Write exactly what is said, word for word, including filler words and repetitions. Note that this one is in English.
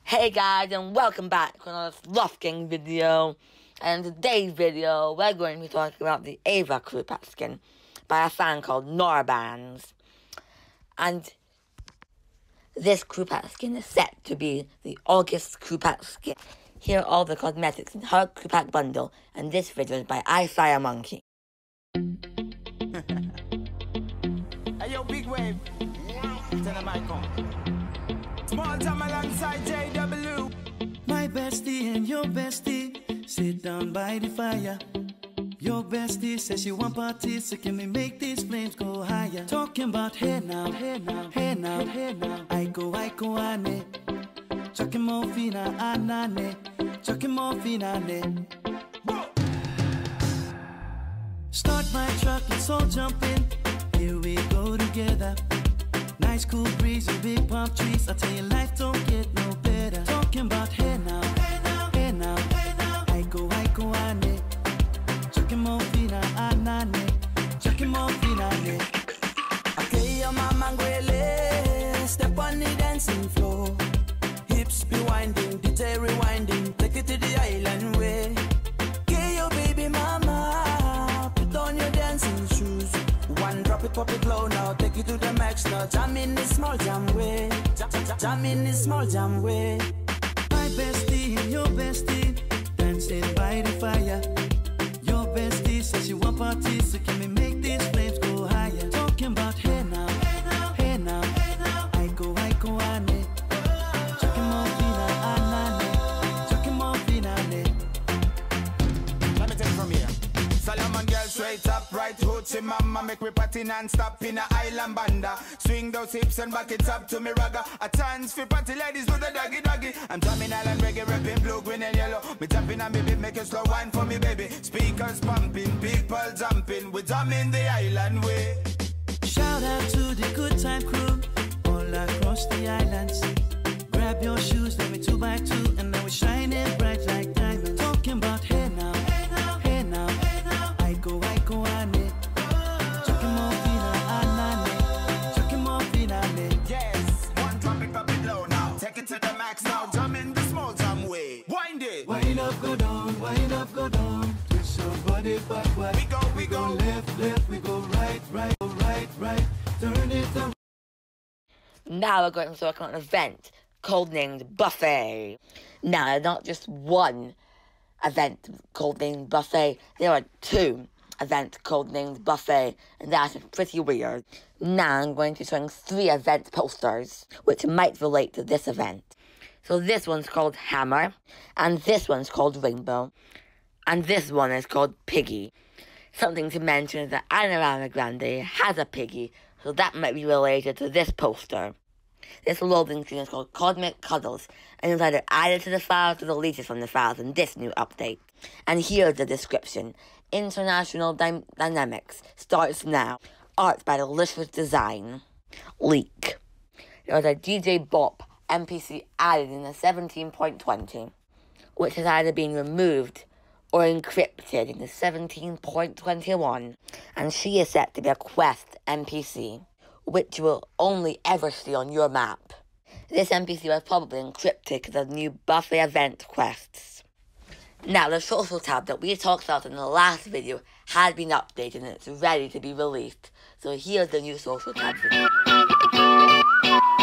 Hey guys, and welcome back to another Sloth Gang video. And in today's video, we're going to be talking about the Ava crew pack skin by a fan called Norbans. And this crew pack skin is set to be the August crew pack skin. Here are all the cosmetics in her crew pack bundle, and this video is by Isaiah Monkey. Hey yo, big wave. Tell them I come. Small time alongside J W. My bestie and your bestie sit down by the fire. Your bestie says she want parties, so can we make these flames go higher? Talking about hey now, hey now, hey now, hey now. I go, I go, ane. Chucking more fina, anane. Chucking more fina, ne. Start my truck, let's all jump in. Here we go together. Nice cool breeze and big palm trees. I tell you, life don't get no better. Talking about hey now, hey now, hey now, hey now. I go, I go, ane. Chucking more fina, anane. Chucking more fina, ne. Okay, your mama ngwele. Step on the dancing floor. Hips be winding, D J rewinding. Take it to the island way. Okay, your baby mama. Put on your dancing shoes. One drop it, pop it low now. Take it to the max now. Jam in this small jam way. Jam, jam, jam in this small jam way. My bestie and your bestie dancing by the fire. Your bestie says you want parties, so can we make these flames go higher? Talking about hey now, hey now, hey now, hey now. I go, I go, ane. Chucking more fina, anane. Chucking more fina, ne. Let me take it from here. Solomon girl straight up, right hoochie mama. Make me party non-stop in a island banda. Swing those hips and back it up to me ragga. A chance for party ladies with the doggy doggy. I'm drumming island reggae, rapping blue, green and yellow. Me tapping on me beat, make a slow wine for me baby. Speakers pumping, people jumping. We drumming the island way. Shout out to the good time crew all across the islands. Grab your shoes, let me two by two, and now we're shining bright like diamonds. Talking about hey now, hey now, hey now, hey now. I go, I go, ane. Chucking more fina, anane. Chucking more fina, ne. Yes, one drop it, pop it low now. Take it to the max now. Jump in the small jam way. Wind it. Wind up, go down, wind up, go down. Twist your body backward. We go, we, We go. go left, left, we go right, right, go right, right. Turn it around. Now we're going to talk about an event codenamed Buffet. Now, there's not just one event codenamed Buffet, there are two events codenamed Buffet, and that's pretty weird. Now I'm going to be showing three event posters, which might relate to this event. So this one's called Hammer, and this one's called Rainbow, and this one is called Piggy. Something to mention is that Ariana Grande has a piggy, so that might be related to this poster. This loading screen is called Cosmic Cuddles, and is either added to the files or deleted from the files in this new update. And here's the description. International Dy Dynamics starts now. Art by Delicious Design. Leak. There was a D J Bop N P C added in the seventeen point twenty, which has either been removed or encrypted in the seventeen point twenty-one, and she is set to be a Quest N P C, which you will only ever see on your map. This N P C was probably encrypted because of new Buffet event quests. Now, the social tab that we talked about in the last video has been updated and it's ready to be released. So here's the new social tab video.